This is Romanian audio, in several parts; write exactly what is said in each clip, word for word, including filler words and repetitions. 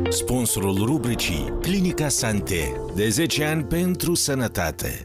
Sponsorul rubricii Clinica Sante. De zece ani pentru sănătate.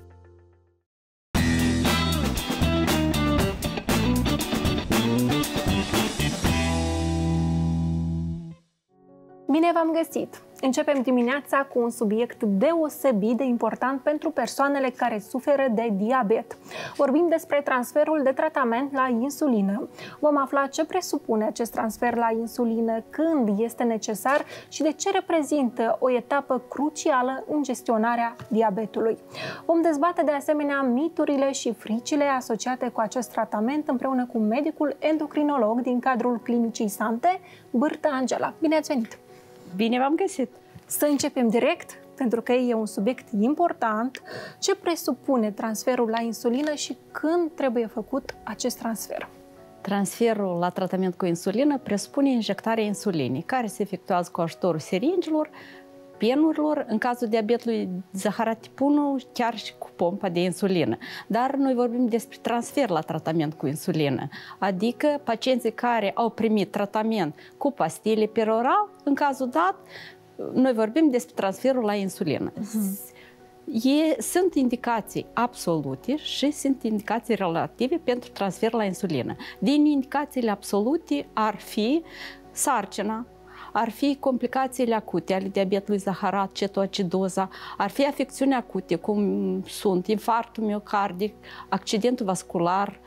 Bine v-am găsit! Începem dimineața cu un subiect deosebit de important pentru persoanele care suferă de diabet. Vorbim despre transferul de tratament la insulină. Vom afla ce presupune acest transfer la insulină, când este necesar și de ce reprezintă o etapă crucială în gestionarea diabetului. Vom dezbate de asemenea miturile și fricile asociate cu acest tratament împreună cu medicul endocrinolog din cadrul Clinicii Sante, Bârtă Angela. Bine ați venit! Bine v-am găsit! Să începem direct, pentru că e un subiect important. Ce presupune transferul la insulină și când trebuie făcut acest transfer? Transferul la tratament cu insulină presupune injectarea insulinei, care se efectuează cu ajutorul seringilor, penurilor, în cazul diabetului zaharat tip unu, chiar și cu pompa de insulină. Dar noi vorbim despre transfer la tratament cu insulină, adică pacienții care au primit tratament cu pastile peroral, în cazul dat, noi vorbim despre transferul la insulină. Uh-huh. E, sunt indicații absolute și sunt indicații relative pentru transfer la insulină. Din indicațiile absolute ar fi sarcina, ar fi complicațiile acute ale diabetului zaharat, cetoacidoza, ar fi afecțiuni acute, cum sunt infarctul miocardic, accidentul vascular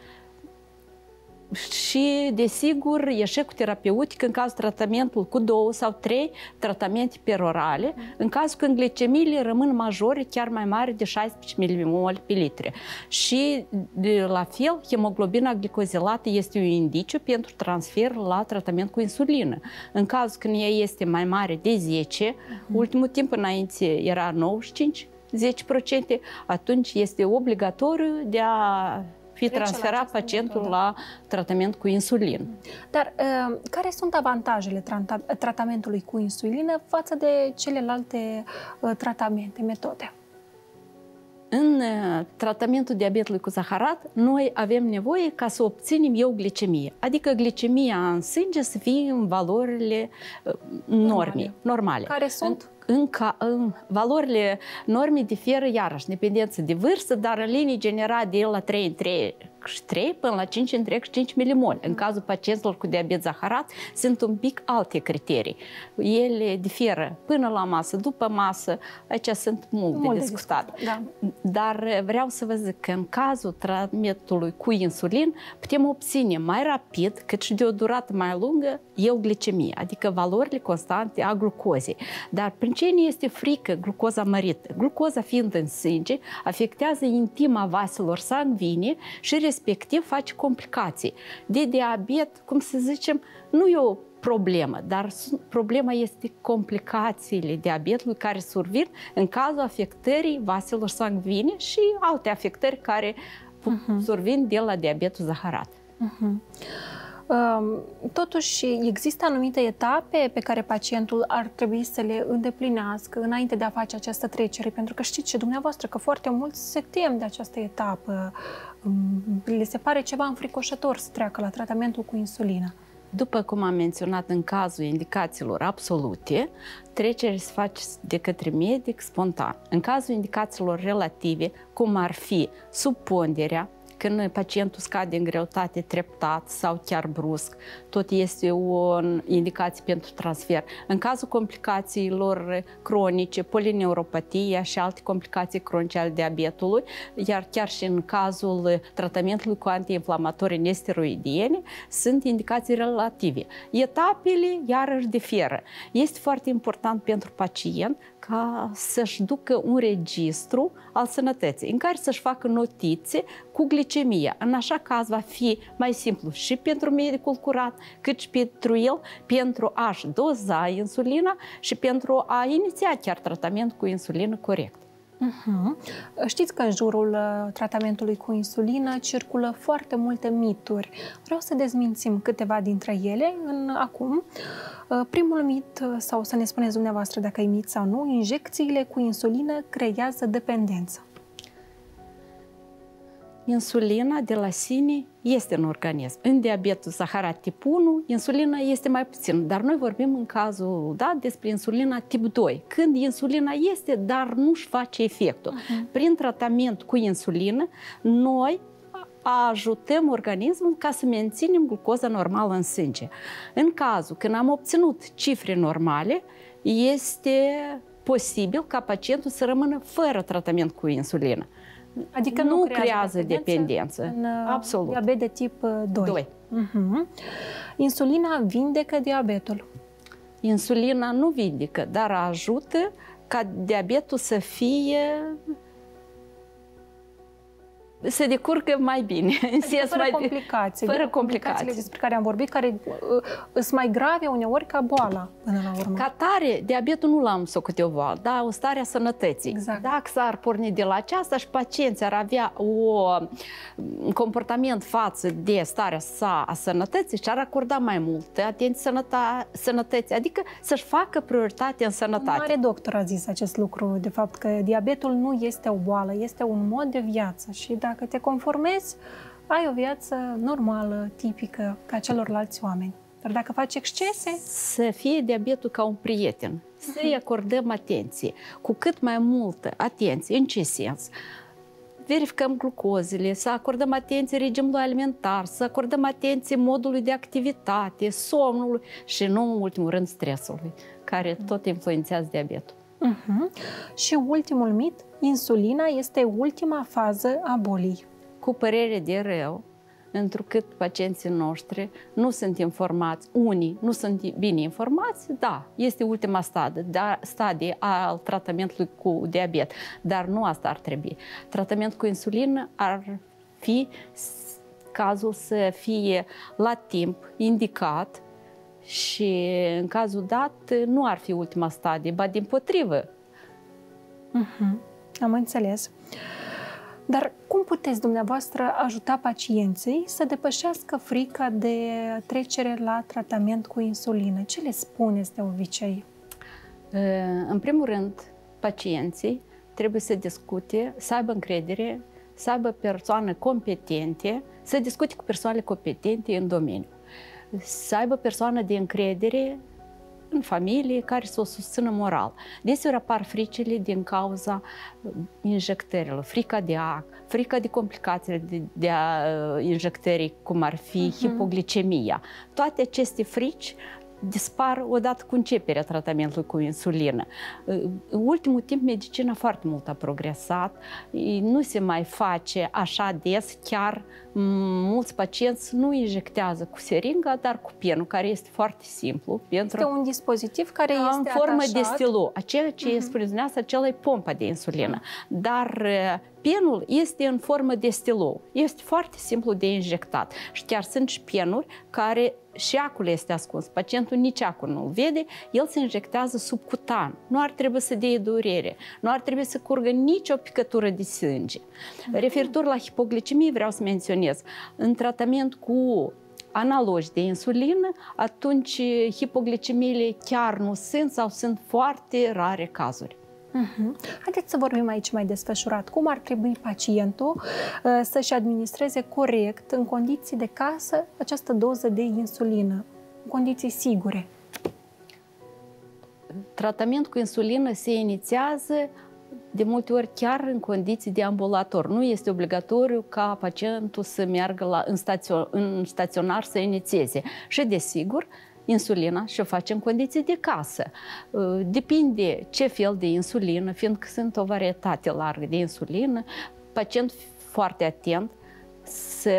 și, desigur, eșecul terapeutic în cazul tratamentului cu două sau trei tratamente perorale, în cazul când glicemiile rămân majore, chiar mai mari de șaisprezece milimoli pe litri. Și, de, la fel, hemoglobina glicozilată este un indiciu pentru transfer la tratament cu insulină. În cazul când ea este mai mare de zece, uh-huh. ultimul timp înainte era nouăzeci și cinci, zece la sută, atunci este obligatoriu de a fi transferat pacientul metodă la tratament cu insulină. Dar uh, care sunt avantajele tra- tratamentului cu insulină față de celelalte uh, tratamente, metode? În uh, tratamentul diabetului cu zaharat, noi avem nevoie ca să obținem euglicemie, adică glicemia în sânge să fie în valorile uh, normale. normale. Care sunt? În, în, ca, în valorile normii diferă iarăși, dependență de vârstă, dar în linii generale de la trei în trei și trei până la cinci în trei și cinci milimoli. În cazul pacienților cu diabet zaharat sunt un pic alte criterii. Ele diferă până la masă, după masă, aici sunt mult, mult de discutat. De da. Dar vreau să vă zic că în cazul tratamentului cu insulin putem obține mai rapid, cât și de o durată mai lungă, euglicemie, adică valorile constante a glucozei. Dar prin ce ne este frică glucoza mărită? Glucoza fiind în sânge, afectează intima vaselor sanguine și respectiv face complicații. De diabet, cum să zicem, nu e o problemă, dar problema este complicațiile diabetului care survin în cazul afectării vaselor sanguine și alte afectări care uh-huh. survin de la diabetul zaharat. Uh-huh. Totuși, există anumite etape pe care pacientul ar trebui să le îndeplinească înainte de a face această trecere, pentru că știți și dumneavoastră că foarte mulți se tem de această etapă. Le se pare ceva înfricoșător să treacă la tratamentul cu insulină. După cum am menționat în cazul indicațiilor absolute, trecerea se face de către medic spontan. În cazul indicațiilor relative, cum ar fi subponderea, când pacientul scade în greutate treptat sau chiar brusc, tot este o indicație pentru transfer. În cazul complicațiilor cronice, polineuropatia și alte complicații cronice ale diabetului, iar chiar și în cazul tratamentului cu antiinflamatorii nesteroidieni, sunt indicații relative. Etapele iarăși diferă. Este foarte important pentru pacient ca să-și ducă un registru al sănătății, în care să-și facă notițe cu glicemia. În așa caz va fi mai simplu și pentru medicul curat, cât și pentru el, pentru a-și doza insulina și pentru a iniția chiar tratament cu insulină corect. Uh-huh. Știți că în jurul uh, tratamentului cu insulină circulă foarte multe mituri. Vreau să dezmințim câteva dintre ele în, acum. Uh, primul mit, uh, sau să ne spuneți dumneavoastră dacă e mit sau nu, injecțiile cu insulină creează dependență. insulina de la sine este în organism. În diabetul zaharat tip unu, insulina este mai puțin, dar noi vorbim în cazul dat despre insulina tip doi, când insulina este, dar nu-și face efectul. Uh-huh. Prin tratament cu insulină, noi ajutăm organismul ca să menținem glucoza normală în sânge. În cazul când am obținut cifre normale, este posibil ca pacientul să rămână fără tratament cu insulină. Adică nu, nu creează, creează dependență. În Absolut. diabet de tip doi. doi. Uh-huh. Insulina vindecă diabetul? Insulina nu vindecă, dar ajută ca diabetul să fie se decurcă mai bine. Adică fără mai complicații. Fără complicații. Despre care am vorbit, care uh, sunt mai grave uneori ca boala până la urmă. Ca tare, diabetul nu l-am socotit o boală, dar o stare a sănătății. Exact. Dacă s-ar porni de la aceasta și pacienții ar avea un comportament față de starea sa a sănătății și ar acorda mai multă atenție sănătății, adică să-și facă prioritate în sănătate. Un mare doctor a zis acest lucru, de fapt, că diabetul nu este o boală, este un mod de viață și dacă te conformezi, ai o viață normală, tipică, ca celorlalți oameni. Dar dacă faci excese... Să fie diabetul ca un prieten, să-i acordăm atenție, cu cât mai multă atenție. În ce sens? Verificăm glucozele, să acordăm atenție regimului alimentar, să acordăm atenție modului de activitate, somnului și, nu în ultimul rând, stresului, care tot influențează diabetul. Uh-huh. Și ultimul mit, insulina este ultima fază a bolii. Cu părere de rău, întrucât pacienții noștri nu sunt informați, unii nu sunt bine informați, da, este ultima stadie, da, stadie al tratamentului cu diabet, dar nu asta ar trebui. Tratamentul cu insulină ar fi cazul să fie la timp indicat și în cazul dat nu ar fi ultima stadie, ba dimpotrivă. Uh-huh. Am înțeles. Dar cum puteți dumneavoastră ajuta pacienții să depășească frica de trecere la tratament cu insulină? Ce le spuneți de obicei? În primul rând, pacienții trebuie să discute, să aibă încredere, să aibă persoane competente, să discute cu persoane competente în domeniu. Să aibă persoană de încredere în familie care să o susțină moral. Deseori apar fricile din cauza injectărilor, frica de ac, frica de complicațiile de, de uh, injectării, cum ar fi uh-huh. hipoglicemia. Toate aceste frici dispar odată cu începerea tratamentului cu insulină. În ultimul timp, medicina foarte mult a progresat, nu se mai face așa des, chiar mulți pacienți nu injectează cu seringa, dar cu penul, care este foarte simplu. Este un dispozitiv care este în formă atașat. de stilou. Aceea ce uh-huh. spuneți dumneavoastră, acela e pompa de insulină. Uh-huh. Dar penul este în formă de stilou. Este foarte simplu de injectat. Și chiar sunt și penuri care și acul este ascuns. Pacientul nici acul nu-l vede, el se injectează subcutan. Nu ar trebui să dea durere, nu ar trebui să curgă nicio picătură de sânge. Uh-huh. Referitor la hipoglicemie, vreau să menționez, în tratament cu analogi de insulină, atunci hipoglicemiile chiar nu sunt sau sunt foarte rare cazuri. Uh-huh. Haideți să vorbim aici mai desfășurat. Cum ar trebui pacientul uh, să-și administreze corect, în condiții de casă, această doză de insulină, în condiții sigure? Tratamentul cu insulină se inițiază de multe ori chiar în condiții de ambulator. Nu este obligatoriu ca pacientul să meargă la, în, stațio, în staționar să inițieze. Și desigur, insulina și o face în condiții de casă. Depinde ce fel de insulină, fiindcă sunt o varietate largă de insulină, pacientul foarte atent să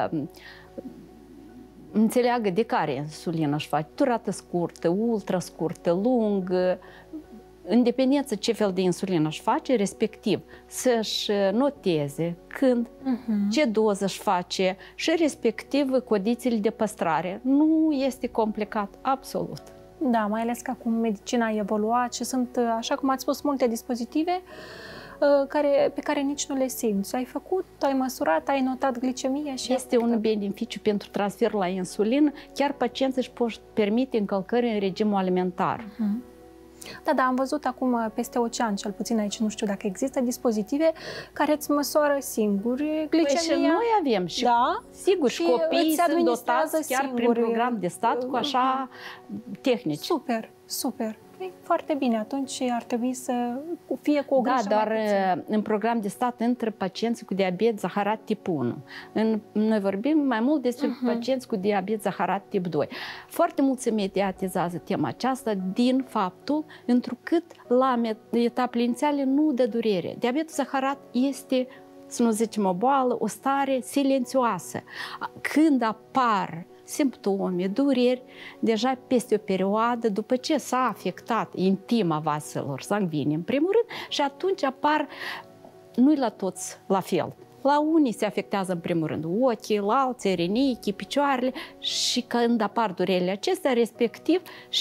înțeleagă de care insulină își face, durată scurtă, ultra scurtă, lungă, în dependență ce fel de insulină își face, respectiv să-și noteze când, uh-huh. ce doză își face și respectiv condițiile de păstrare. Nu este complicat, absolut. Da, mai ales că acum medicina a evoluat și sunt, așa cum ați spus, multe dispozitive care, pe care nici nu le simți. Ai făcut, ai măsurat, ai notat glicemia și... Este un beneficiu pentru transfer la insulină, chiar pacienții își pot permite încălcări în regimul alimentar. Uh-huh. Da, da, am văzut acum peste ocean, cel puțin aici, nu știu dacă există dispozitive care îți măsoară singuri glicemia. Păi și noi avem și, da? sigur, și copiii sunt dotați chiar singuri. prin program de stat cu așa tehnici. Super, super. E foarte bine, atunci ar trebui să fie cu o grijă. Da, dar mai în program de stat intră pacienți cu diabet zaharat tip unu. În, noi vorbim mai mult despre uh-huh. pacienți cu diabet zaharat tip doi. Foarte mult se mediatizează tema aceasta din faptul întrucât la etapele inițiale nu dă durere. Diabetul zaharat este, să nu zicem o boală, o stare silențioasă. Când apar simptome, dureri, deja peste o perioadă, după ce s-a afectat intima vaselor sanguine, în primul rând, și atunci apar, nu-i la toți la fel. La unii se afectează în primul rând ochii, la alții rinichii, picioarele și când apar durerile acestea, respectiv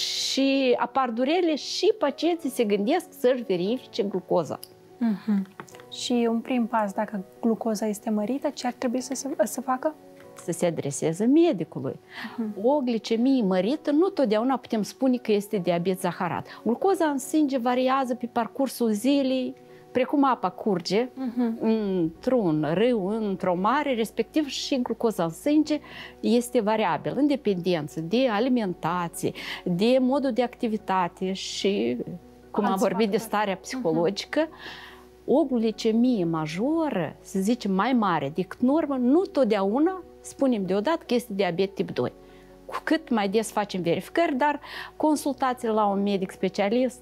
și apar durerile și pacienții se gândesc să-și verifice glucoza. Uh-huh. Și un prim pas, dacă glucoza este mărită, ce ar trebui să, se, să facă? Să se adreseze medicului. Uh-huh. O glicemie mărită nu totdeauna putem spune că este diabet zaharat. Glucoza în sânge variază pe parcursul zilei, precum apa curge uh-huh. într-un râu, într-o mare, respectiv și glucoza în sânge este variabil, în dependență de alimentație, de modul de activitate și, cum am vorbit, de starea psihologică. Uh-huh. O glicemie majoră, să zicem mai mare decât normă, nu totdeauna spunem deodată că este diabet tip doi. Cu cât mai des facem verificări, dar consultațiile la un medic specialist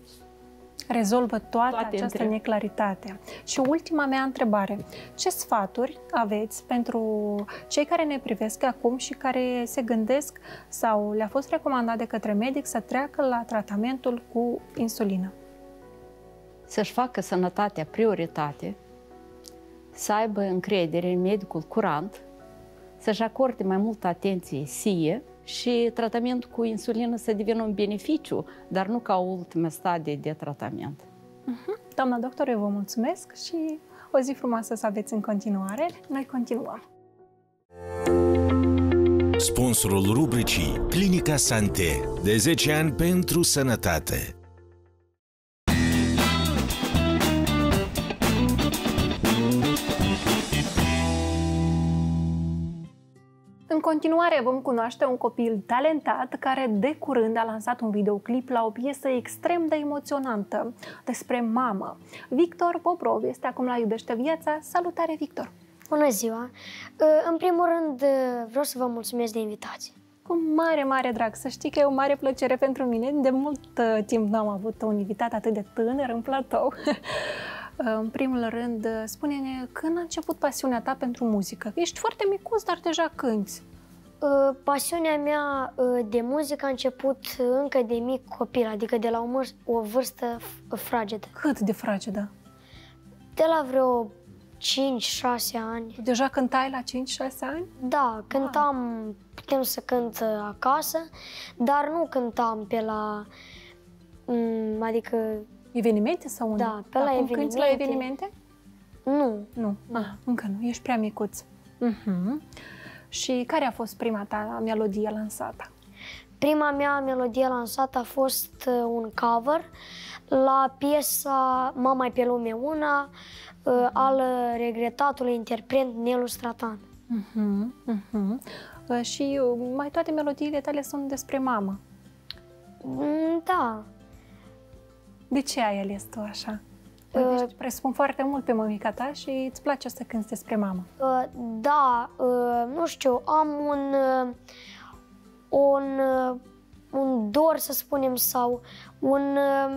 rezolvă toată toate această între... neclaritate. Și ultima mea întrebare. Ce sfaturi aveți pentru cei care ne privesc acum și care se gândesc sau le-a fost recomandat de către medic să treacă la tratamentul cu insulină? Să-și facă sănătatea prioritate, să aibă încredere în medicul curant, să-și acorde mai multă atenție sie și tratamentul cu insulină să devină un beneficiu, dar nu ca o ultimă stadie de tratament. Uh-huh. Doamna doctor, eu vă mulțumesc și o zi frumoasă să aveți în continuare. Noi continuăm. Sponsorul rubricii Clinica Sante, de zece ani pentru sănătate. În continuare vom cunoaște un copil talentat care de curând a lansat un videoclip la o piesă extrem de emoționantă despre mamă. Victor Bobrov este acum la Iubește Viața. Salutare, Victor! Bună ziua! În primul rând vreau să vă mulțumesc de invitație. Cu mare, mare drag. Să știi că e o mare plăcere pentru mine. De mult timp n-am avut un invitat atât de tânăr în platou. În primul rând, spune-ne, când a început pasiunea ta pentru muzică? Ești foarte micuț, dar deja cânti. Pasiunea mea de muzică a început încă de mic copil, adică de la o, o vârstă fragedă. Cât de fragedă? De la vreo cinci șase ani. Deja cântai la cinci șase ani? Da, cântam, putem să cânt acasă, dar nu cântam pe la, adică... Evenimente sau unde? Da, pe la Acum evenimente. Cânti la evenimente? Nu. Nu, ah, încă nu, ești prea micuț. Uh-huh. Și care a fost prima ta melodie lansată? Prima mea melodie lansată a fost un cover la piesa Mama-i pe lume una, uh-huh. al regretatului interpret Nelu Stratan. Uh-huh. Uh-huh. Uh, și mai toate melodiile tale sunt despre mamă. Da. De ce ai ales tu așa? Uh, deci, presupun foarte mult pe mămica ta și îți place să cânti despre mamă. Uh, da, uh, nu știu, am un, uh, un, uh, un dor, să spunem, sau un, uh,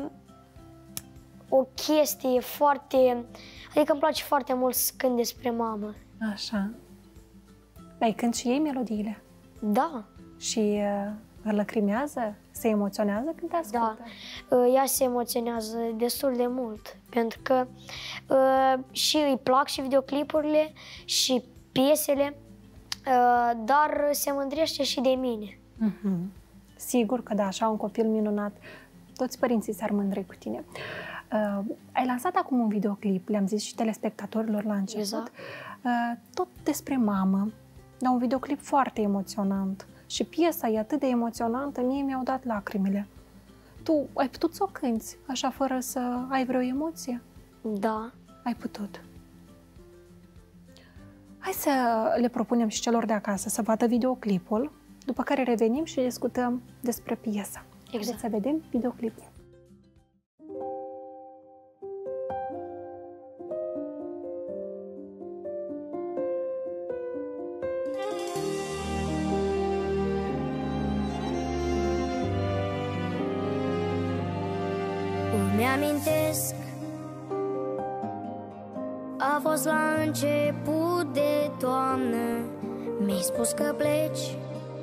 o chestie foarte... Adică îmi place foarte mult să cânt despre mamă. Așa. Dar cânti și ei melodiile? Da. Și uh, lăcrimează? Se emoționează când te ascultă? Da, ea se emoționează destul de mult, pentru că uh, și îi plac și videoclipurile și piesele, uh, dar se mândrește și de mine. Uh-huh. Sigur că da, așa un copil minunat, toți părinții s-ar mândri cu tine. Uh, ai lansat acum un videoclip, le-am zis și telespectatorilor la început, exact. uh, tot despre mamă, dar un videoclip foarte emoționant. Și piesa e atât de emoționantă, mie mi-au dat lacrimile. tu ai putut să o cânti așa fără să ai vreo emoție? Da. Ai putut. Hai să le propunem și celor de acasă să vadă videoclipul, după care revenim și discutăm despre piesă. Exact. Haideți să vedem videoclipul. Îmi amintesc, a fost la început de toamnă, mi-ai spus că pleci,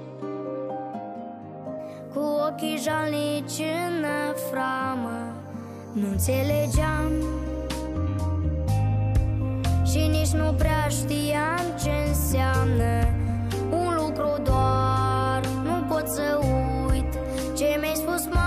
cu ochii jalnici în framă. Nu înțelegeam și nici nu prea știam ce înseamnă un lucru, doar nu pot să uit ce mi-ai spus, mama.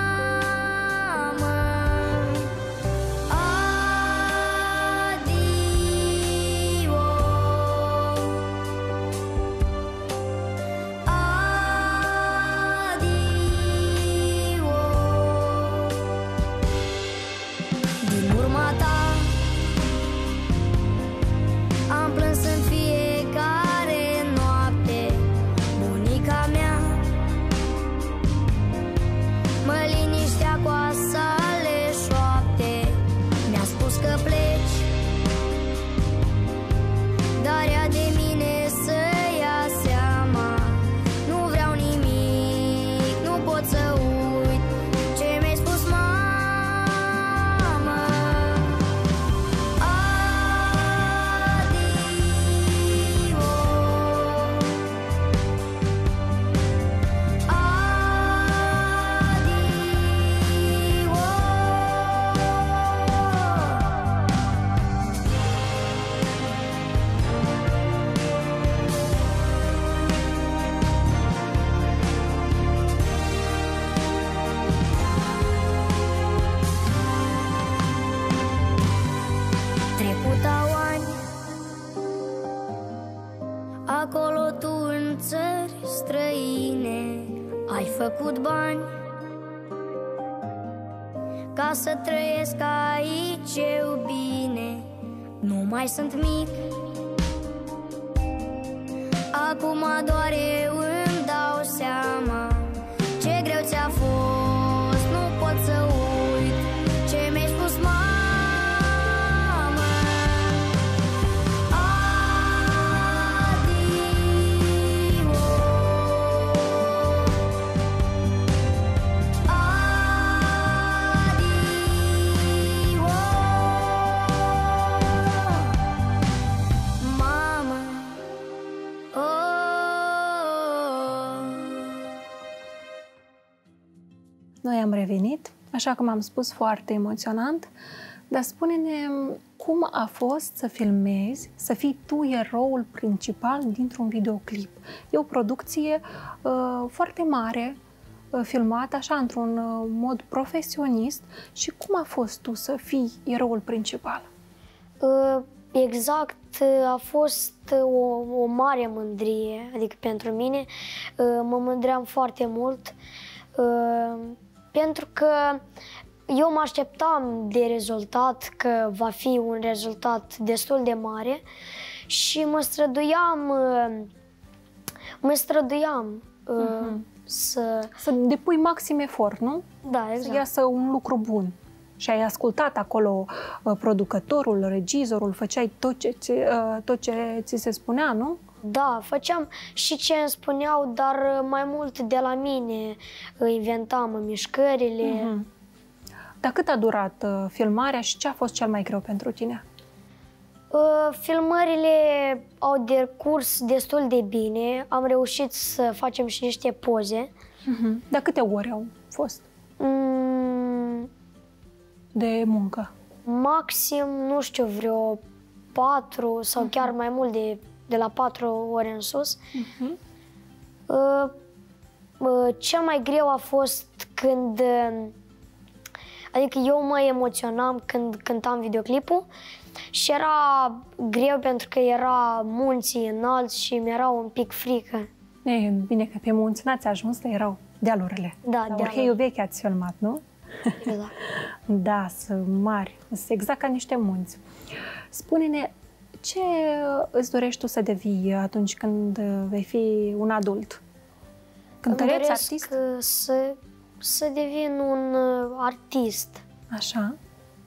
Acolo tu în țări străine ai făcut bani ca să trăiesc aici eu bine. Nu mai sunt mic, acum doar eu îmi dau seama ce greu ți-a fost. Nu pot să uit ce mi-ai spus, mama. Noi am revenit, așa cum am spus, foarte emoționant, dar spune-ne cum a fost să filmezi, să fii tu eroul principal dintr-un videoclip. E o producție uh, foarte mare, uh, filmată așa într-un uh, mod profesionist, și cum a fost tu să fii eroul principal? Uh, exact, a fost o, o mare mândrie, adică pentru mine, uh, mă mândream foarte mult, uh, pentru că eu mă așteptam de rezultat, că va fi un rezultat destul de mare și mă străduiam, mă străduiam uh-huh. să... Să depui maxim efort, nu? Da, exact. Să iasă un lucru bun. Și ai ascultat acolo uh, producătorul, regizorul, făceai tot ce, ți, uh, tot ce ți se spunea, nu? Da, făceam și ce îmi spuneau, dar mai mult de la mine inventam mișcările. Uh-huh. Dar cât a durat uh, filmarea și ce a fost cel mai greu pentru tine? Uh, filmările au decurs destul de bine, am reușit să facem și niște poze. Uh-huh. Dar câte ore au fost Mm, de muncă? maxim, nu știu, vreo patru sau uh-huh. chiar mai mult de, de la patru ore în sus. Uh-huh. Uh, uh, cel mai greu a fost când... Uh, adică eu mă emoționam când cântam videoclipul și era greu pentru că era munții înalți și mi-era un pic frică. E bine că pe munți n-ați ajuns, dar erau Dealurile. Da, La dealuri. Orheiul Vechi ați filmat, nu? Exact. Da, sunt mari, sunt exact ca niște munți. Spune-ne, ce îți dorești tu să devii atunci când vei fi un adult? Cântăreț, Îmi doresc artist? Să, să devin un uh, artist. Așa.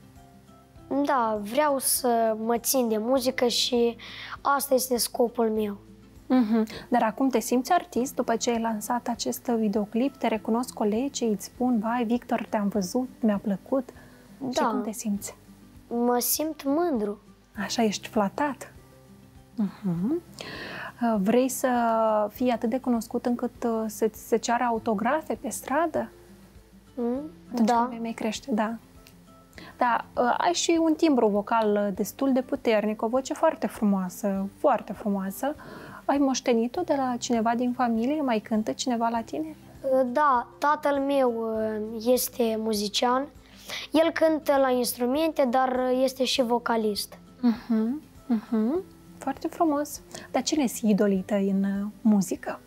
Da, vreau să mă țin de muzică și asta este scopul meu. Mm-hmm. Dar acum te simți artist după ce ai lansat acest videoclip? Te recunosc colegii, îți spun, vai, Victor, te-am văzut, mi-a plăcut. Da. Și cum te simți? Mă simt mândru. Așa, ești flatat. Uh-huh. Vrei să fii atât de cunoscut încât uh, să-ți se ceară autografe pe stradă? Mm? Atunci Da. când vei mai crește, da. Da, uh, ai și un timbru vocal destul de puternic, o voce foarte frumoasă, foarte frumoasă. Ai moștenit-o de la cineva din familie? Mai cântă cineva la tine? Da, tatăl meu uh, este muzician. El cântă la instrumente, dar este și vocalist. Uh-huh. Uh-huh. Foarte frumos. Dar cine sunt idolii tăi în uh, muzică?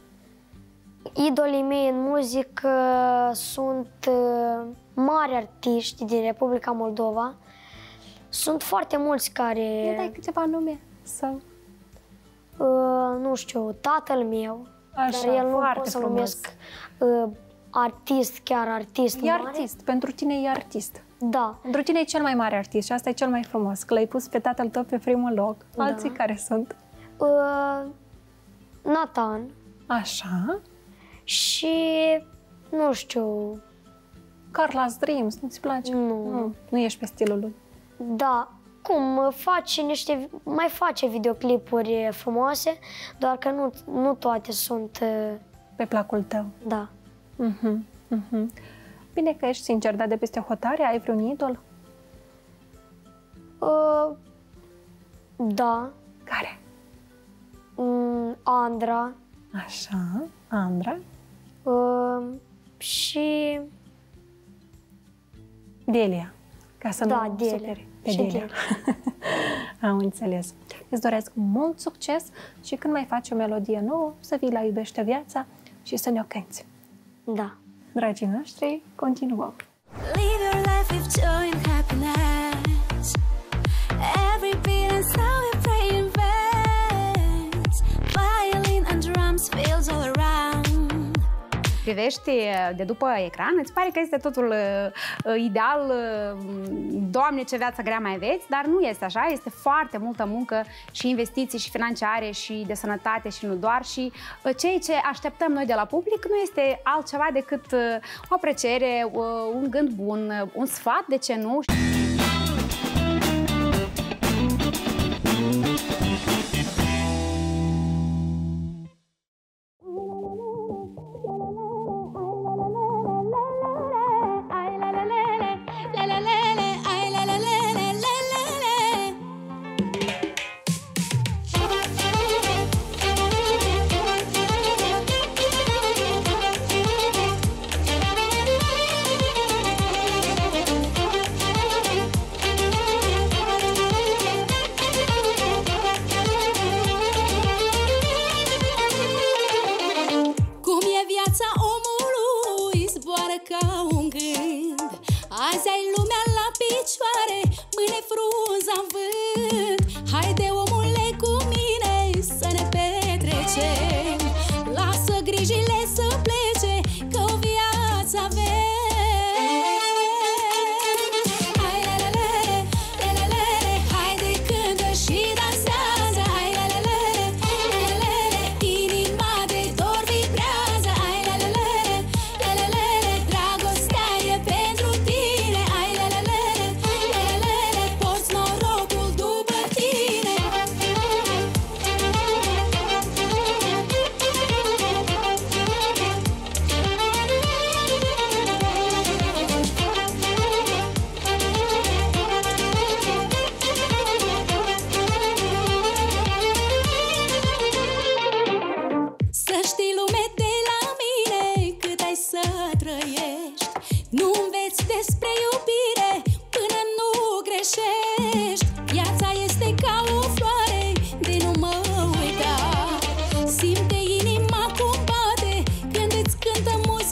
Idolii mei în muzică sunt uh, mari artiști din Republica Moldova. Sunt foarte mulți care... Ne dai câteva nume? Sau... Uh, nu știu, tatăl meu, Așa, dar el nu foarte pot să frumos. numesc uh, artist, chiar artist E mare. artist. Pentru tine e artist. Da. Pentru tine e cel mai mare artist și asta e cel mai frumos, că l-ai pus pe tatăl tău pe primul loc. Da. Alții care sunt? Uh, Nathan Așa. și, nu știu, Carla's Dreams, nu-ți place? Nu. Nu, nu ești pe stilul lui. da, cum, face niște, mai face videoclipuri frumoase, doar că nu, nu toate sunt, uh, Pe placul tău. da. Uh-huh. Uh-huh. Bine că ești sincer, dar de peste hotare ai vreun idol? Uh, da, Care? um, Andra Așa, Andra. uh, și, Delia. Ca să da, nu Delia. superi pe Și Delia. Delia. Am înțeles. Îți doresc mult succes și când mai faci o melodie nouă, să vii la Iubește Viața și să ne-o cânti. Da. Dragii noștri, continuăm. Live your life with joy and happiness. Every beat and sound we pray in verse. Violin and drums fills all around. Privești de după ecran, îți pare că este totul uh, ideal, uh, Doamne, ce viață grea mai aveți, dar nu este așa, este foarte multă muncă și investiții și financiare și de sănătate și nu doar și uh, ceea ce așteptăm noi de la public nu este altceva decât uh, o apreciere, uh, un gând bun, uh, un sfat, de ce nu? Cum e viața omului, zboară ca un gând. Azi ai lumea la picioare, mâine frunza în vânt. Haide, omule, cu mine să ne petrecem. Lasă grijile să plece, că o viață avem. Hai, la, la, la, la, la, la, la, haide, cântă și dansează. Hai, la, la, la, la, la, la, la, inima de dor vibrează. Hai, la, la, la, la, la, la, la, dragostea e pentru tine. Hai, la, la, la, la, la, la, la, porți norocul după tine. Să știi, lume, de la mine cât ai să trăiești. Nu înveți despre iubire până nu greșești. Viața este ca o floare de nu mă uita. Simte inima cum bate când îți cântă muzica.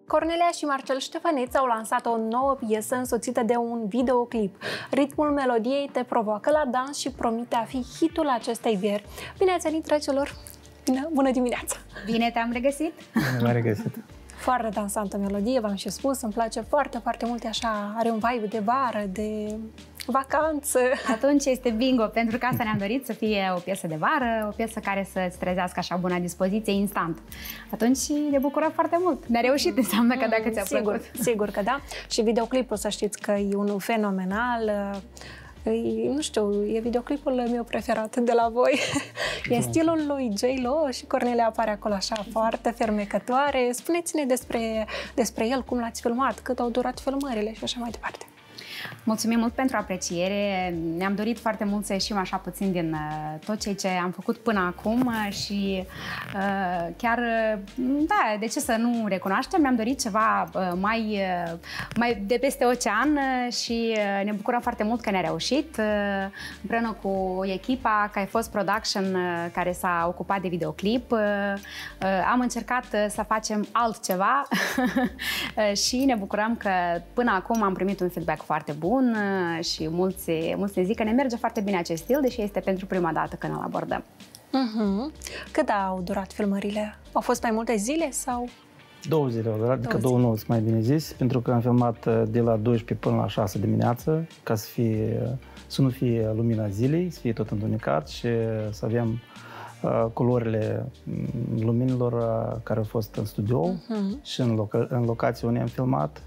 Cornelia și Marcel Ștefăneț au lansat o nouă piesă însoțită de un videoclip. Ritmul melodiei te provoacă la dans și promite a fi hitul acestei vieri. Bine ați venit, dragilor! Bine, bună dimineața! Bine te-am regăsit! Bine m-ai regăsit! Foarte dansantă melodie, v-am și spus, îmi place foarte, foarte mult, așa, are un vibe de vară, de vacanță. Atunci este bingo, pentru că asta ne-am dorit, să fie o piesă de vară, o piesă care să-ți trezească așa bună dispoziție instant. Atunci ne bucurăm foarte mult. Ne-a reușit, înseamnă că dacă ți-a sigur, plăcut. Sigur că da. Și videoclipul, să știți că e unul fenomenal. E, nu știu, e videoclipul meu preferat de la voi. E stilul lui J-Lo și Cornelia apare acolo așa foarte fermecătoare. Spuneți-ne despre, despre el, cum l-ați filmat, cât au durat filmările și așa mai departe. Mulțumim mult pentru apreciere. Ne-am dorit foarte mult să ieșim așa puțin din uh, tot ceea ce am făcut până acum uh, și uh, chiar, uh, da, de ce să nu recunoaștem, ne-am dorit ceva uh, mai, uh, mai de peste ocean uh, și uh, ne bucurăm foarte mult că ne-a reușit uh, împreună cu echipa Cai Fost Production uh, care s-a ocupat de videoclip. Uh, uh, am încercat uh, să facem altceva uh, și ne bucurăm că până acum am primit un feedback foarte bun și mulți, mulți ne zic că ne merge foarte bine acest stil, deși este pentru prima dată când îl abordăm. Uh-huh. Cât au durat filmările? Au fost mai multe zile sau? Două zile au durat, adică două nopți mai bine zis, pentru că am filmat de la douăsprezece până la șase dimineață, ca să, fie, să nu fie lumina zilei, să fie tot întunecat și să avem uh, culorile luminilor uh, care au fost în studio uh-huh. și în, loca- în locația unde am filmat.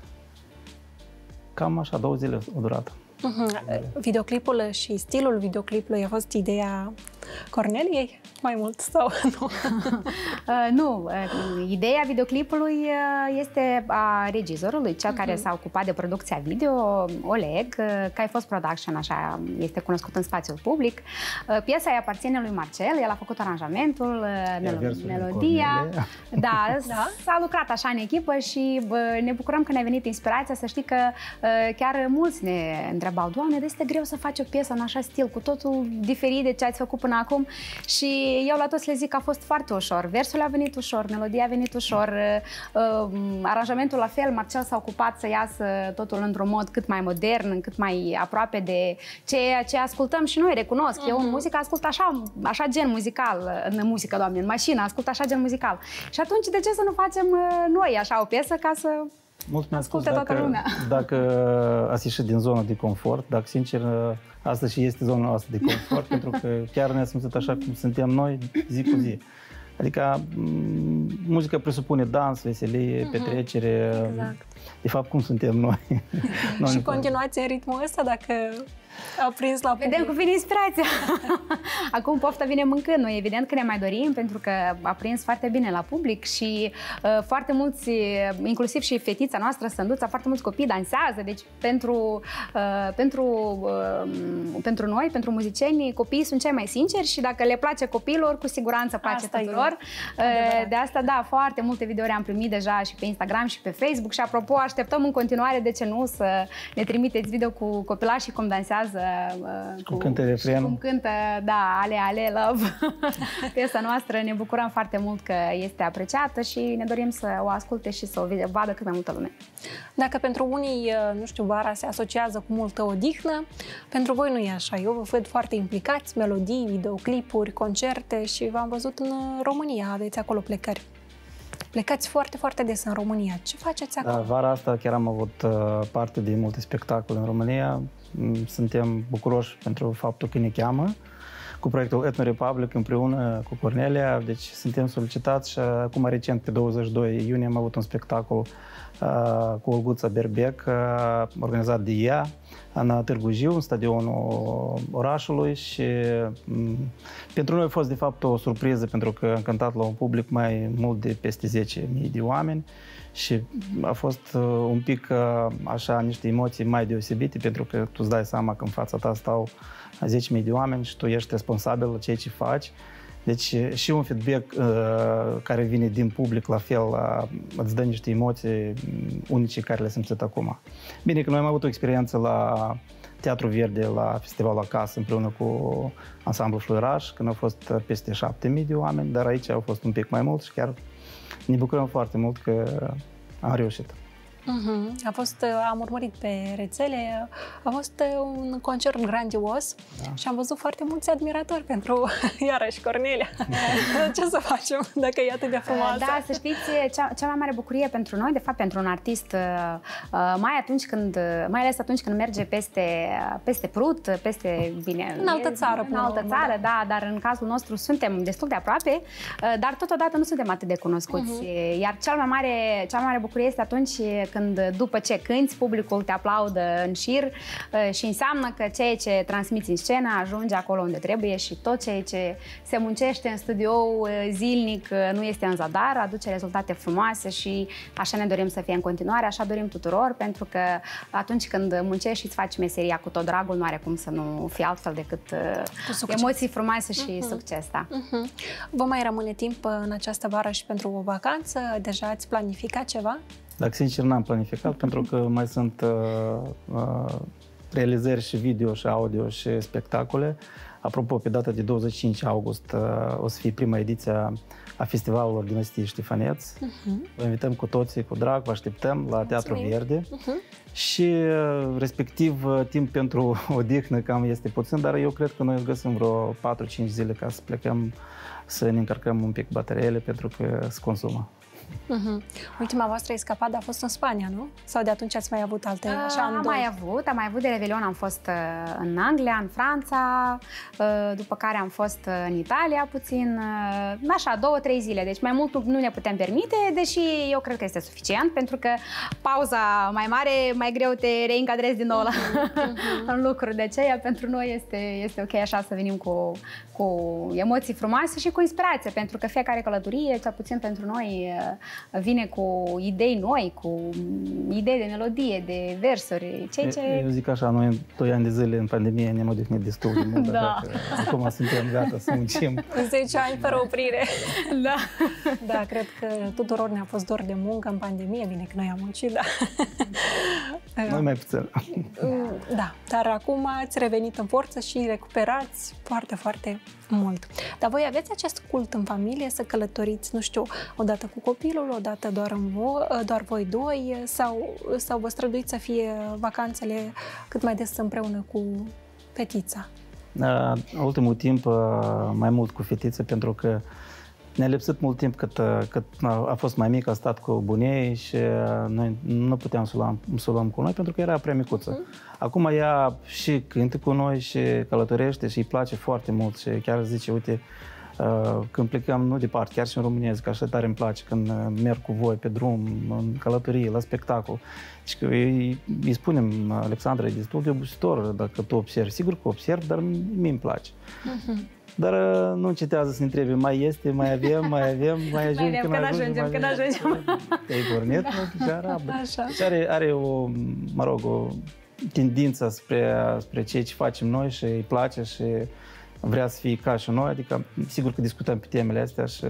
Cam așa, două zile au durat. Uh-huh. Videoclipul și stilul videoclipului a fost ideea Corneliei mai mult sau nu? uh, nu, uh, ideea videoclipului uh, este a regizorului, cel uh-huh. care s-a ocupat de producția video, Oleg, uh, Cai Fost Production, așa este cunoscut în spațiul public. Uh, piesa îi aparține lui Marcel, el a făcut aranjamentul, uh, melo- melodia. Da, da, s-a lucrat așa în echipă și uh, ne bucurăm că ne-a venit inspirația, să știi că uh, chiar mulți ne întrebau, Doamne, de este greu să faci o piesă în așa stil, cu totul diferit de ce ați făcut până acum. Și eu la toți le zic că a fost foarte ușor. Versul a venit ușor, melodia a venit ușor, uh, aranjamentul la fel, Marcel s-a ocupat să iasă totul într-un mod cât mai modern, cât mai aproape de ceea ce ascultăm și noi, recunosc. Uh-huh. Eu în muzică ascult așa, așa gen muzical, în muzică, Doamne, în mașină ascult așa gen muzical. Și atunci de ce să nu facem noi așa o piesă ca să Mulți mi-a spus asculte dacă, toată lumea? Dacă ați ieșit din zona de confort, dacă sincer asta și este zona noastră de confort, pentru că chiar ne-a simțit așa cum suntem noi zi cu zi. Adică muzica presupune dans, veselie, uh-huh. petrecere, exact. De fapt cum suntem noi. noi și continuați în ritmul ăsta dacă a prins la public. Vedem cum vine inspirația. Acum pofta vine mâncând. Noi evident că ne mai dorim pentru că a prins foarte bine la public și uh, foarte mulți, inclusiv și fetița noastră, Sânduța, foarte mulți copii dansează. Deci pentru, uh, pentru, uh, pentru noi, pentru muzicieni, copiii sunt cei mai sinceri și dacă le place copiilor, cu siguranță place asta tuturor. Uh, de asta, da, foarte multe videouri am primit deja și pe Instagram și pe Facebook și apropo, așteptăm în continuare, de ce nu, să ne trimiteți video cu copilașii cum dansează. Uh, cu, cum cântă refrenul. Cum cântă, da, ale, ale, love. Piesa noastră, ne bucurăm foarte mult că este apreciată și ne dorim să o asculte și să o vadă cât mai multă lume. Dacă pentru unii, nu știu, vara se asociază cu multă odihnă, pentru voi nu e așa. Eu vă văd foarte implicați, melodii, videoclipuri, concerte și v-am văzut în România, aveți acolo plecări. Plecați foarte, foarte des în România. Ce faceți acolo? Da, vara asta chiar am avut uh, parte de multe spectacole în România. Suntem bucuroși pentru faptul că ne cheamă cu proiectul Ethno Republic împreună cu Cornelia. Deci suntem solicitați și acum recent, pe douăzeci și doi iunie, am avut un spectacol uh, cu Olguța Berbec, uh, organizat de ea în Târgu Jiu, în stadionul orașului și um, pentru noi a fost de fapt o surpriză pentru că am cântat la un public mai mult de peste zece mii de oameni și a fost uh, un pic uh, așa niște emoții mai deosebite pentru că tu îți dai seama că în fața ta stau zece mii de oameni și tu ești responsabil la ceea ce faci. Deci și un feedback uh, care vine din public, la fel, uh, îți dă niște emoții unice care le simțit acum. Bine că noi am avut o experiență la Teatru Verde, la Festivalul Acasă, împreună cu ansamblul Fluiraș, când au fost peste șapte mii de oameni, dar aici au fost un pic mai mult și chiar ne bucurăm foarte mult că am reușit. Uh-huh. A fost, am urmărit pe rețele, a fost un concert grandios, da. Și am văzut foarte mulți admiratori pentru, iarăși, Cornelia. Ce să facem dacă e atât de frumoasă? Da, să știți, cea, cea mai mare bucurie pentru noi, de fapt pentru un artist, mai atunci când, mai ales atunci când merge peste, peste Prut, peste, bine, în altă țară, în altă țară, da, dar în cazul nostru suntem destul de aproape, dar totodată nu suntem atât de cunoscuți. Uh-huh. Iar cea mai mare, cea mai mare bucurie este atunci când după ce cânti, publicul te aplaudă în șir și înseamnă că ceea ce transmiți în scenă ajunge acolo unde trebuie și tot ceea ce se muncește în studio zilnic nu este în zadar, aduce rezultate frumoase și așa ne dorim să fie în continuare, așa dorim tuturor, pentru că atunci când muncești și îți faci meseria cu tot dragul, nu are cum să nu fie altfel decât emoții frumoase și uh-huh. succes. Da. Uh-huh. Vă mai rămâne timp în această vară și pentru o vacanță? Deja ați planificat ceva? Dacă sincer n-am planificat, pentru că mai sunt uh, uh, realizări și video și audio și spectacole. Apropo, pe data de douăzeci și cinci august uh, o să fie prima ediție a festivalului Dinastiei Ștefăneț. Uh-huh. Vă invităm cu toții, cu drag, vă așteptăm la Teatru Verde. Uh-huh. Și uh, respectiv uh, timp pentru odihnă cam este puțin, dar eu cred că noi găsim vreo patru cinci zile ca să plecăm, să ne încărcăm un pic bateriile, pentru că se consumă. Uh-huh. Ultima voastră escapadă a fost în Spania, nu? Sau de atunci ați mai avut alte? Așa, am mai avut, am mai avut de Revelion, am fost uh, în Anglia, în Franța, uh, după care am fost uh, în Italia puțin, uh, așa, două, trei zile, deci mai mult nu ne putem permite, deși eu cred că este suficient, pentru că pauza mai mare, mai greu te reîncadrezi din nou la, uh-huh. în lucruri, de aceea pentru noi este, este ok așa să venim cu, cu emoții frumoase și cu inspirație, pentru că fiecare călătorie, cel puțin pentru noi, vine cu idei noi, cu idei de melodie, de versuri, ceea ce... Eu zic așa, noi în doi ani de zile în pandemie ne-am odihnit destul de mult, da. Acum suntem gata să muncim. zece ani fără oprire. Da. Da, cred că tuturor ne-a fost dor de muncă în pandemie, bine că noi am muncit, da. Noi mai puțin. Da, dar acum ați revenit în forță și recuperați foarte, foarte mult. Dar voi aveți acest cult în familie să călătoriți, nu știu, odată cu copilul, odată doar, în vo- doar voi doi, sau, sau vă străduiți să fie vacanțele cât mai des împreună cu fetița? Uh, ultimul timp uh, mai mult cu fetița, pentru că ne-a lipsit mult timp cât, cât a fost mai mic, a stat cu bunei și noi nu puteam să o luăm, să o luăm cu noi pentru că era prea micuță. Mm-hmm. Acum ea și cântă cu noi și călătorește și îi place foarte mult și chiar zice, uite, când plecăm, nu departe, chiar și în România, zic, așa tare îmi place când merg cu voi pe drum, în călătorie, la spectacol. Și că îi, îi spunem, Alexandra, e destul de obositor dacă tu observi. Sigur că observ, dar mie îmi place. Mm-hmm. Dar nu încitează să ne întrebe, mai este, mai avem, mai avem, mai ajungem, mai avem, când ajungem, când ajungem. Te-ai pornit, nu? Și arabă. Și are, are o, mă rog, o tendință spre, spre ceea ce facem noi și îi place și vrea să fie ca și noi, adică sigur că discutăm pe temele astea și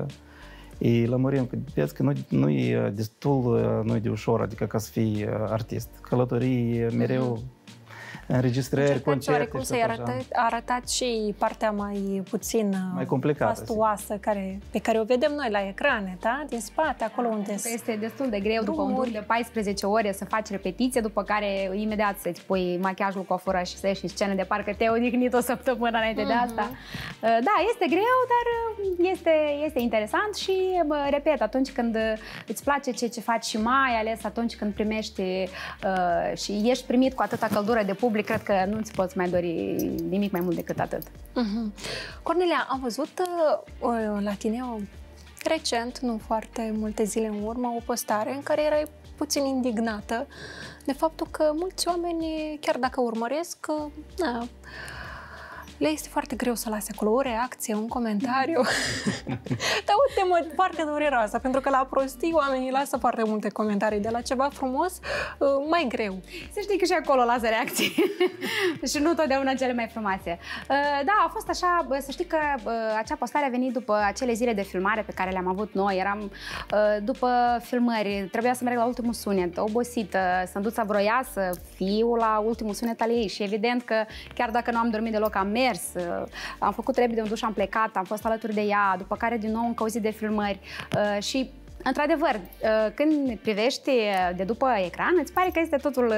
îi lămurim că vezi că nu, nu e destul, nu e de ușor, adică ca să fii artist. Călătorii mereu, înregistrări, concerte. Cum să-i arătați, arătați și partea mai puțin mai complicată, fastuoasă care, pe care o vedem noi la ecrane, da? Din spate, acolo unde... Este destul de greu după un tur de paisprezece ore să faci repetiție, după care imediat să-ți pui machiajul cu o fură și să ieși în scenă de parcă te-ai odihnit o săptămână înainte uh-huh. de asta. Da, este greu, dar este, este interesant și, repet, atunci când îți place ce, ce faci și mai ales atunci când primești uh, și ești primit cu atâta căldură de public, cred că nu-ți poți mai dori nimic mai mult decât atât. Uh-huh. Cornelia, am văzut uh, la tine o, recent, nu foarte multe zile în urmă, o postare în care erai puțin indignată de faptul că mulți oameni, chiar dacă urmăresc, uh, na, le este foarte greu să lase acolo o reacție, un comentariu. Dar o temă foarte dureroasă, pentru că la prostii oamenii lasă foarte multe comentarii, de la ceva frumos mai greu. Să știi că și acolo lasă reacții și nu totdeauna cele mai frumoase. Da, a fost așa, să știi că acea postare a venit după acele zile de filmare pe care le-am avut noi. Eram după filmări, trebuia să merg la ultimul sunet, obosită, Sânduța vroia să fiu la ultimul sunet al ei și evident că chiar dacă nu am dormit deloc, am mers. Am făcut repede un duș, am plecat, am fost alături de ea, după care din nou încă o zi de filmări uh, și într-adevăr, când privești de după ecran, îți pare că este totul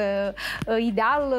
ideal,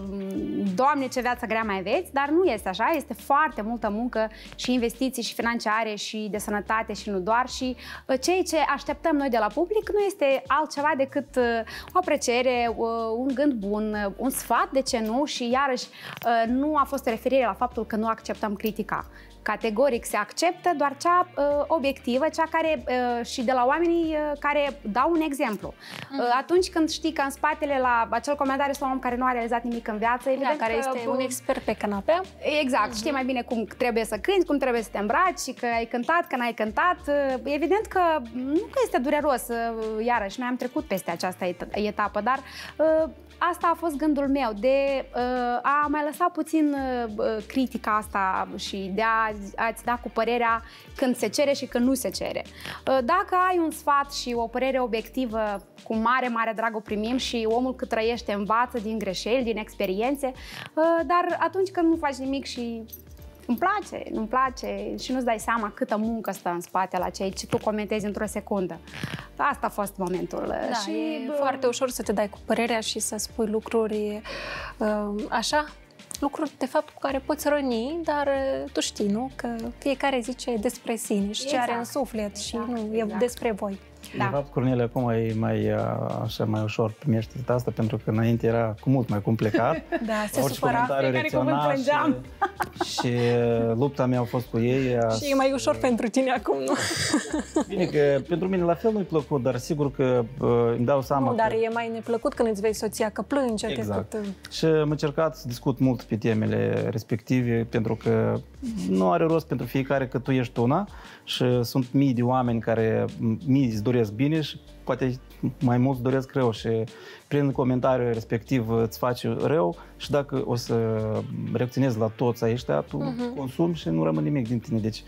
Doamne, ce viață grea mai aveți, dar nu este așa, este foarte multă muncă și investiții și financiare și de sănătate și nu doar, și ceea ce așteptăm noi de la public nu este altceva decât o apreciere, un gând bun, un sfat, de ce nu, și iarăși nu a fost o referire la faptul că nu acceptăm critica. Categoric se acceptă doar cea uh, obiectivă, cea care uh, și de la oamenii uh, care dau un exemplu. Mm. Uh, atunci când știi că în spatele la acel comentariu este un om care nu a realizat nimic în viață, evident da, care că, este un expert pe canapea. Exact, mm-hmm. știi mai bine cum trebuie să cânti, cum trebuie să te îmbraci, că ai cântat, că n-ai cântat. Uh, evident că nu că este dureros, uh, iarăși, noi am trecut peste această et- etapă, dar uh, asta a fost gândul meu, de uh, a mai lăsa puțin uh, critica asta și de a a-ți da cu părerea când se cere și când nu se cere. Dacă ai un sfat și o părere obiectivă, cu mare, mare drag o primim și omul cât trăiește învață din greșeli, din experiențe, dar atunci când nu faci nimic și îmi place, nu-mi place și nu-ți dai seama câtă muncă stă în spate la ceea ce tu comentezi într-o secundă. Asta a fost momentul. Da, și e foarte ușor să te dai cu părerea și să spui lucruri uh, așa, lucruri, de fapt, cu care poți răni, dar tu știi, nu? Că fiecare zice despre sine și ce exact. Are în suflet exact. Și nu exact. E despre voi. Da. De fapt, Cornelia, acum e mai, așa, mai ușor primește asta, pentru că înainte era cu mult mai complicat. Da, se supăra. Fiecare cuvânt plângeam. Și, și lupta mea a fost cu ei. Și e mai ușor pentru tine acum, nu? Bine, că pentru mine la fel nu-i plăcut, dar sigur că uh, îmi dau seama. Nu, dar că... e mai neplăcut când îți vezi soția că plânge. Exact. Decât... Și am încercat să discut mult pe temele respective, pentru că nu are rost pentru fiecare că tu ești una și sunt mii de oameni care mii îți doresc bine și poate mai mulți doresc rău și prin comentariul respectiv îți faci rău și dacă o să reacționezi la toți ăștia, tu uh-huh. consumi și nu rămâne nimic din tine. Deci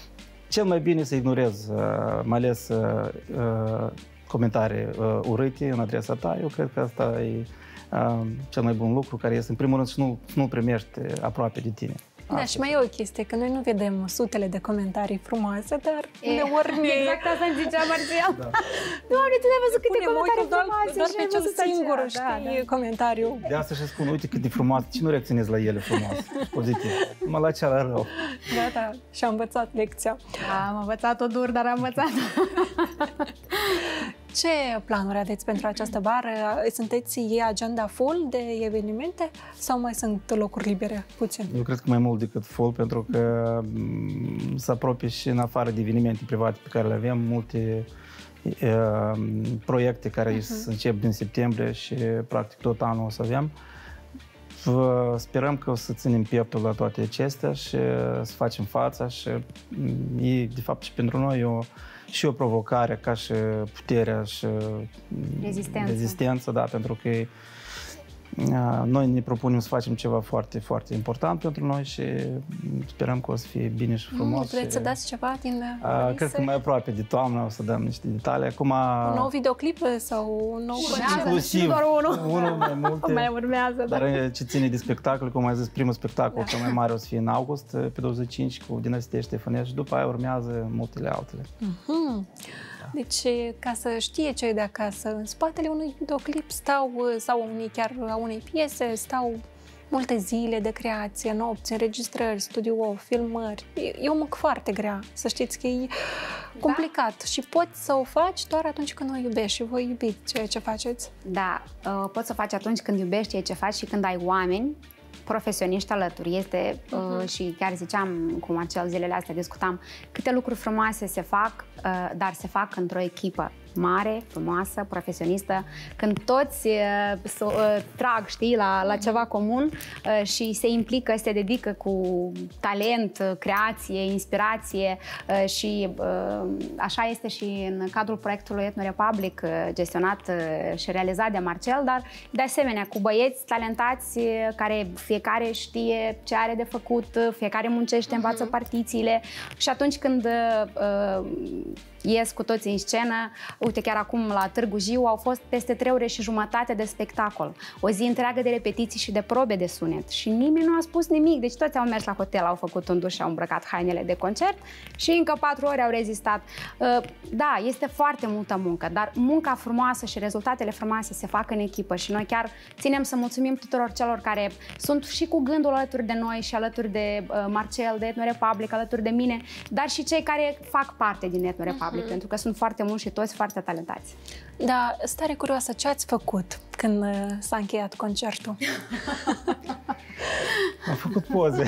cel mai bine să ignorezi, mai ales comentarii urâte în adresa ta. Eu cred că asta e cel mai bun lucru care este în primul rând și nu, nu primești aproape de tine. Da, asta. Și mai e o chestie, că noi nu vedem sutele de comentarii frumoase, dar e, uneori ne... Exact asta îmi zicea Marcel. Da. Doamne, tu ne-ai văzut câte comentarii doar, frumoase. doar pe cel singur, aceea, știi, da, da. comentariu. De asta și spun, uite cât de frumoase, ce nu reacționezi la ele frumoase, pozitiv. Numai la cea la rău. Da, da, și-am învățat lecția. Am învățat-o dur, dar am învățat. Ce planuri aveți pentru această vară? Sunteți e agenda full de evenimente sau mai sunt locuri libere puțin? Eu cred că mai mult decât full, pentru că se apropie și în afară de evenimente private pe care le avem, multe uh, proiecte care uh-huh. se încep din septembrie și practic tot anul o să avem. Sperăm că o să ținem pieptul la toate acestea și să facem fața și e, de fapt, și pentru noi o și o provocare ca și puterea și rezistența, rezistența da, pentru că noi ne propunem să facem ceva foarte, foarte important pentru noi și sperăm că o să fie bine și frumos. Mm, vreți și, să dați ceva din a, cred că mai aproape de toamnă o să dăm niște detalii. Acum, un nou videoclip sau un nou concert? Inclusiv, doar unul. unul mai multe. Mai urmează, dar da. Ce ține de spectacol, cum ai zis, primul spectacol da. Cel mai mare o să fie în august, pe douăzeci și cinci, cu Dinastie Ștefănescu și după aia urmează multele altele. Mm-hmm. Deci, ca să știe cei de acasă, în spatele unui videoclip stau, sau unii, chiar a unei piese, stau multe zile de creație, nopți, înregistrări, studio, filmări. E o muncă foarte grea, să știți că e complicat da. Și poți să o faci doar atunci când o iubești și voi iubiți ceea ce faceți. Da, poți să o faci atunci când iubești ceea ce faci și când ai oameni profesioniști alături. Este, uh-huh. uh, și chiar ziceam cu Marcel zilele astea, discutam câte lucruri frumoase se fac, uh, dar se fac într-o echipă mare, frumoasă, profesionistă, când toți uh, uh, trag, știi, la, la ceva comun uh, și se implică, se dedică cu talent, creație, inspirație uh, și uh, așa este și în cadrul proiectului Ethno Republic, uh, gestionat uh, și realizat de Marcel, dar de asemenea cu băieți talentați uh, care fiecare știe ce are de făcut, uh, fiecare muncește, învață uh-huh. partițiile și atunci când uh, ies cu toții în scenă. Uite, chiar acum la Târgu Jiu au fost peste trei ore și jumătate de spectacol. O zi întreagă de repetiții și de probe de sunet. Și nimeni nu a spus nimic. Deci toți au mers la hotel, au făcut un duș și au îmbrăcat hainele de concert și încă patru ore au rezistat. Da, este foarte multă muncă, dar munca frumoasă și rezultatele frumoase se fac în echipă și noi chiar ținem să mulțumim tuturor celor care sunt și cu gândul alături de noi și alături de Marcel, de Ethno Republic, alături de mine, dar și cei care fac parte din Ethno Republic, uh-huh. pentru că sunt foarte mulți și toți foarte talentați. Da, stare curioasă, ce ați făcut când s-a încheiat concertul? Am făcut poze.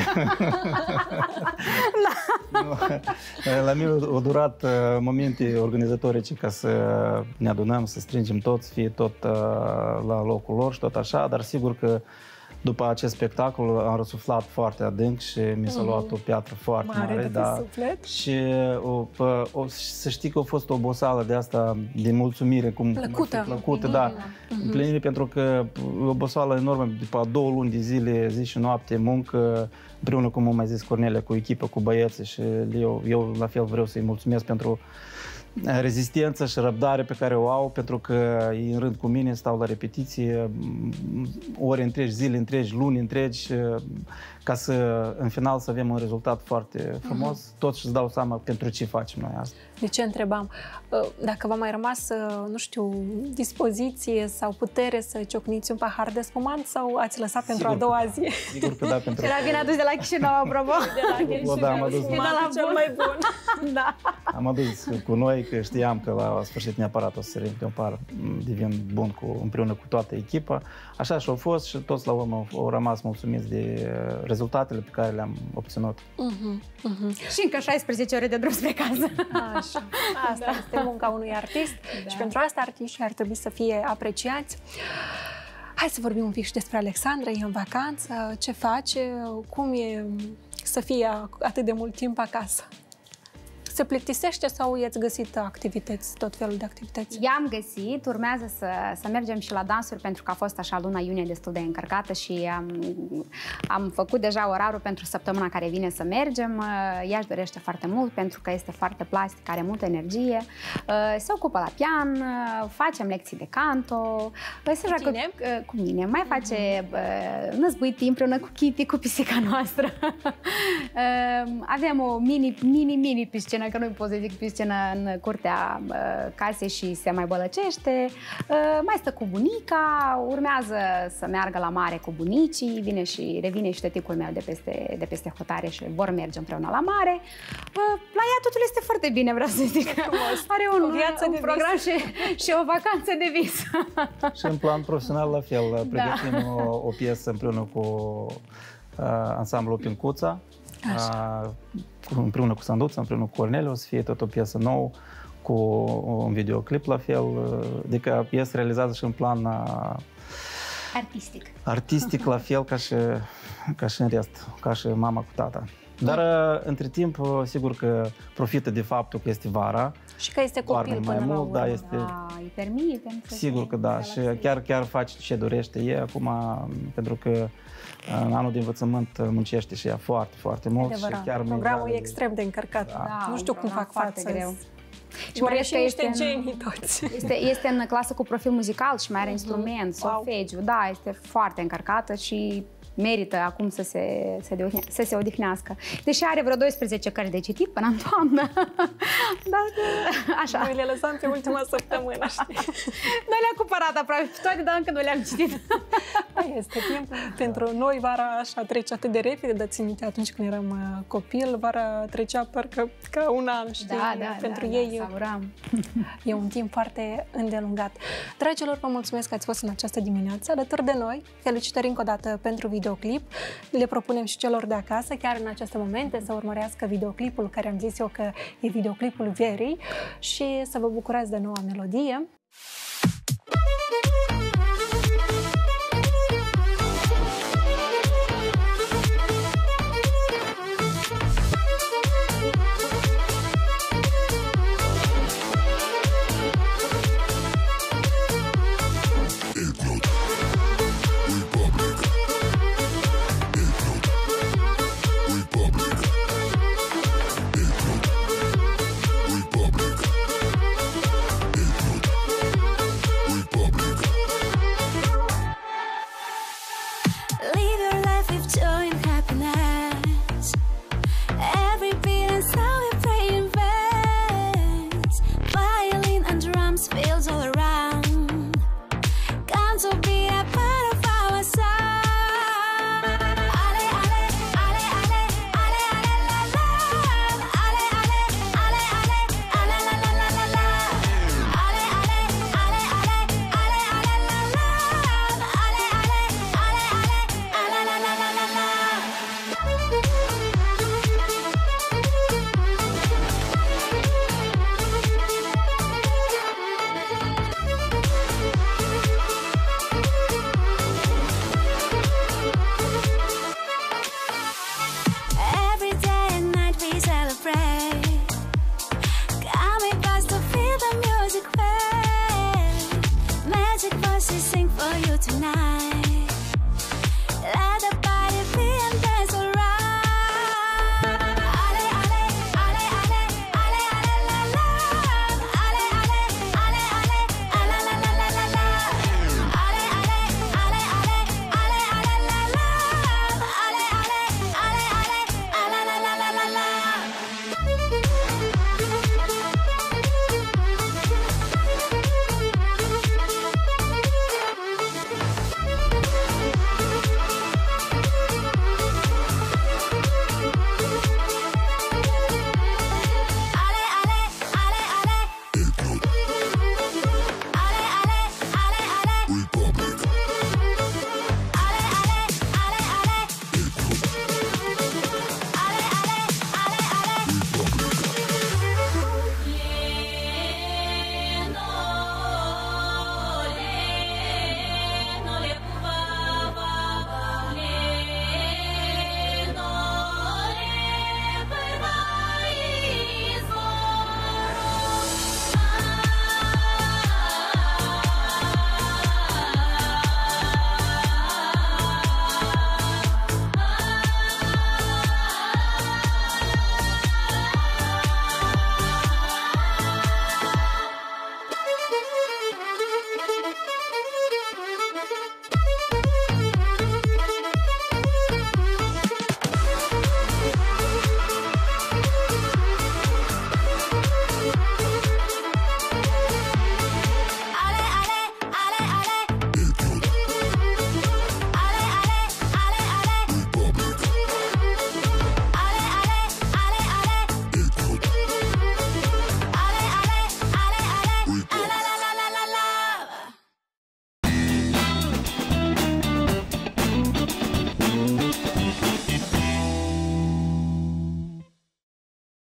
La mine au durat momente organizatorice ca să ne adunăm, să strângem toți, fie tot la locul lor și tot așa, dar sigur că după acest spectacol am răsuflat foarte adânc și mi s-a luat o piatră foarte mare. mare da. Și o, o, să știi că a fost o oboseală de asta de mulțumire, cum plăcută, plăcută da, uh-huh. împlinire, pentru că o oboseală enormă după două luni de zile, zi și noapte, muncă, împreună, cum am mai zis Cornelia, cu echipă, cu băieții și eu, eu la fel vreau să-i mulțumesc pentru rezistență și răbdare pe care o au, pentru că ei în rând cu mine stau la repetiție ore întregi, zile întregi, luni întregi, ca să în final să avem un rezultat foarte frumos. Uh-huh. Toți își dau seama pentru ce facem noi asta. De ce întrebam? Dacă v-a mai rămas, nu știu, dispoziție sau putere să ciocniți un pahar de spumant sau ați lăsat pentru Sigur a doua zi? Sigur că da, pentru Era bine adus de la Chișinău, apropo. De la Chișinău, da, am adus, de la cel mai bun. Da. Am adus cu noi, că știam că la sfârșit neapărat o să se un par de vin bun cu, împreună cu toată echipa. Așa și au fost și toți la urmă au rămas mulțumiți de rezultatele pe care le-am obținut. Uh-huh, uh-huh. Și încă șaisprezece ore de drum spre casă. Așa. Asta da. este munca unui artist da. și pentru asta artiștii ar trebui să fie apreciați. Hai să vorbim un pic și despre Alexandra. E în vacanță, ce face, cum e să fie atât de mult timp acasă? Se plictisește sau i-ați găsit activități, tot felul de activități? I-am găsit, urmează să, să mergem și la dansuri, pentru că a fost așa luna iunie destul de încărcată și am, am făcut deja orarul pentru săptămâna care vine să mergem. Ea își dorește foarte mult pentru că este foarte plastică, are multă energie. Se ocupă la pian, facem lecții de canto. Se joacă tine? Cu mine. Mai face uh-huh. năzbuiti împreună cu Kitty, cu pisica noastră. Avem o mini, mini, mini piscină, că nu-i pot să zic piscină, în curtea uh, casei și se mai bălăcește. Uh, mai stă cu bunica, urmează să meargă la mare cu bunicii, vine și revine și tăticul meu de peste, de peste hotare și vor merge împreună la mare. Uh, la ea totul este foarte bine, vreau să zic. Are un, o viață un de program și, și o vacanță de vis. Și în plan profesional la fel, pregătim da. o, o piesă împreună cu uh, ansamblul Pincuța. A, împreună cu Sanduța, împreună cu Cornelia, o să fie tot o piesă nouă, cu un videoclip la fel, adică piesă realizată și în plan artistic. Artistic la fel ca și, ca și în rest, ca și mama cu tata. Dar între timp, sigur că profită de faptul că este vara. Și că este copil până la urmă. Da, este... Da, îi permite. Sigur că da, și chiar, chiar face ce dorește e acum, pentru că în anul de învățământ muncește și ea foarte, foarte mult. Și chiar programul e extrem de încărcat. Da, nu știu cum fac față. Greu. Și mai și niște genii toți. Este, este în clasă cu profil muzical și mai are instrument, solfegiu. Wow. Da, este foarte încărcată și merită acum să se, să, de, să se odihnească. Deși are vreo doisprezece cărți de citit până în toamnă. Dar așa. Noi le lăsam pe ultima săptămână, știi? Noi le-am cumpărat aproape toate, dar încă nu le-am citit. Este timp. Pentru noi vara așa trece atât de repede, dar țin minte atunci când eram copil, vara trecea parcă ca un an, știi? Da, da, pentru da, ei da, e un timp foarte îndelungat. Dragilor, vă mulțumesc că ați fost în această dimineață alături de noi. Felicitări încă o dată pentru videoclip. Le propunem și celor de acasă, chiar în aceste momente, să urmărească videoclipul, care am zis eu că e videoclipul verii, și să vă bucurați de noua melodie. Republic. fields all around.